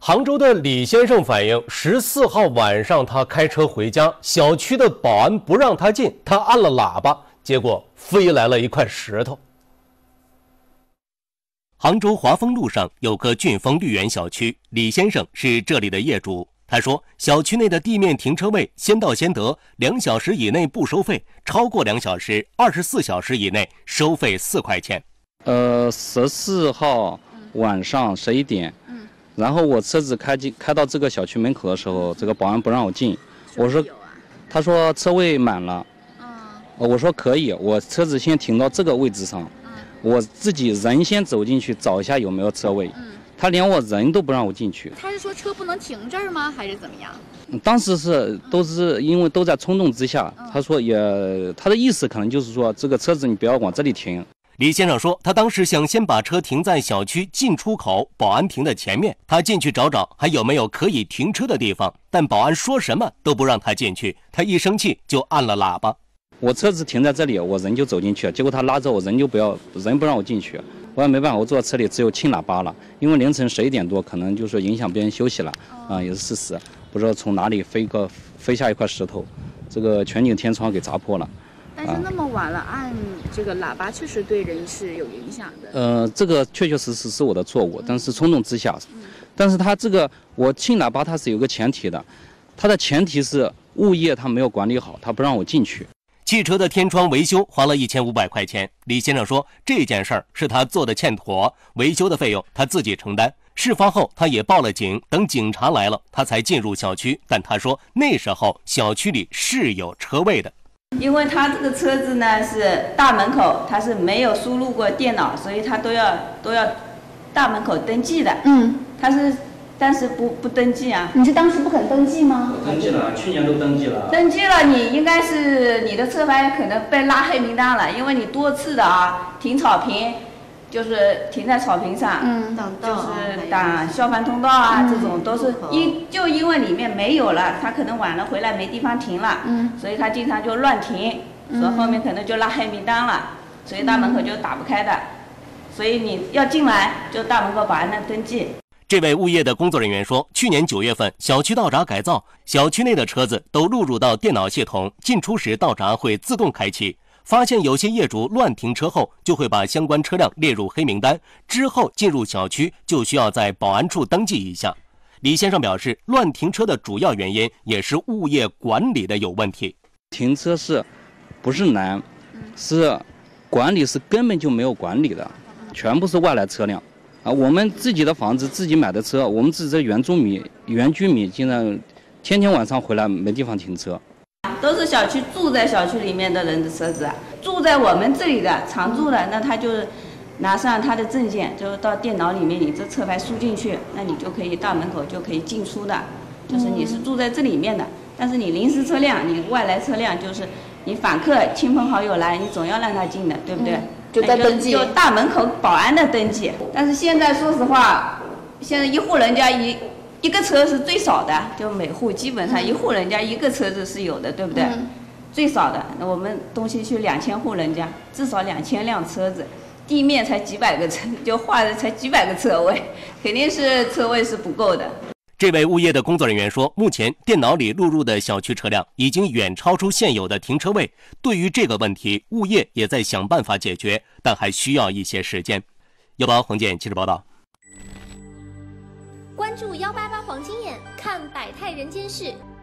杭州的李先生反映，14号晚上他开车回家，小区的保安不让他进，他按了喇叭，结果飞来了一块石头。 杭州华丰路上有个俊丰绿园小区，李先生是这里的业主。他说，小区内的地面停车位先到先得，2小时以内不收费，超过2小时、24小时以内收费4块钱。 14号晚上11点。然后我车子开到这个小区门口的时候，这个保安不让我进。我说，他说车位满了。我说可以，我车子先停到这个位置上，我自己人先走进去找一下有没有车位。他连我人都不让我进去。 他是说车不能停这儿吗？还是怎么样？ 当时都是因为都在冲动之下，他说他的意思可能就是说这个车子你不要往这里停。 李先生说，他当时想先把车停在小区进出口保安亭的前面，他进去找找还有没有可以停车的地方，但保安说什么都不让他进去，他一生气就按了喇叭。 我车子停在这里，我人就走进去了，结果他拉着我人不让我进去，我也没办法，我坐在车里只有轻喇叭了，因为凌晨11点多，可能就是影响别人休息了，也是事实。不知道从哪里飞下一块石头，这个全景天窗给砸破了。 但是那么晚了，按这个喇叭确实对人是有影响的。 这个确确实实是我的错误，但是冲动之下。但是他这个我轻喇叭，它是有个前提的，它的前提是物业他没有管理好，他不让我进去。 汽车的天窗维修花了1500块钱，李先生说这件事儿是他做的欠妥，维修的费用他自己承担。事发后他也报了警，等警察来了，他才进入小区。但他说那时候小区里是有车位的。 因为他这个车子呢是大门口，他是没有输入过电脑，所以他都要大门口登记的。他是但是不登记啊。 你是当时不肯登记吗？ 登记了，去年都登记了。 登记了，你应该是你的车牌可能被拉黑名单了，因为你多次的停草坪。就是停在草坪上，就是打消防通道啊，这种都是因为里面没有了，他可能晚了回来没地方停了，所以他经常就乱停，所以后面可能就拉黑名单了，所以大门口就打不开的，所以你要进来就大门口保安那登记。 这位物业的工作人员说，去年9月份小区道闸改造，小区内的车子都录入到电脑系统，进出时道闸会自动开启。发现有些业主乱停车后，就会把相关车辆列入黑名单，之后进入小区就需要在保安处登记一下。李先生表示，乱停车的主要原因也是物业管理的有问题。 停车不是难，是管理是根本就没有管理的，全部是外来车辆我们自己的房子自己买的车，我们自己的原居民现在天天晚上回来没地方停车。 都是住在小区里面的人的车子，住在我们这里的常住的，那他就是拿上他的证件，就是到电脑里面你这车牌输进去，那你就可以大门口就可以进出的，就是你是住在这里面的。但是你临时车辆，你外来车辆，就是你访客亲朋好友来，你总要让他进的，对不对？ 就在登记， 就大门口保安的登记。但是现在说实话，现在一户人家一个车是最少的，就每户基本上一户人家一个车子是有的，对不对？最少的，那我们东西区2000户人家，至少2000辆车子，地面才几百个车，就画的才几百个车位，肯定是车位是不够的。 这位物业的工作人员说，目前电脑里录入的小区车辆已经远超出现有的停车位。对于这个问题，物业也在想办法解决，但还需要一些时间。要报洪建记者报道。 关注188黄金眼，看百态人间事。